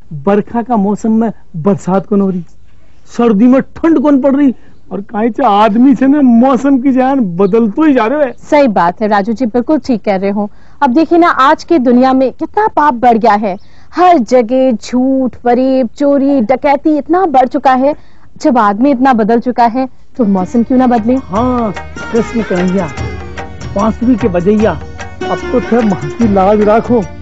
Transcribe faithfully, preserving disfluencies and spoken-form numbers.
बरखा का मौसम में बरसात कौन हो रही, सर्दी में ठंड कौन पड़ रही, और कहीं से आदमी से ना मौसम की जान बदल तो ही जा रहे हैं। सही बात है राजू जी, बिल्कुल ठीक कह रहे हो। अब देखिए ना, आज की दुनिया में कितना पाप बढ़ गया है। हर जगह झूठ, फरेब, चोरी, डकैती इतना बढ़ चुका है। जब आदमी इतना बदल चुका है तो मौसम क्यों ना बदले। हाँ, कृष्ण कन्हैया, बांसुरी के बजैया, अब तो थे माँ की लाज राखो।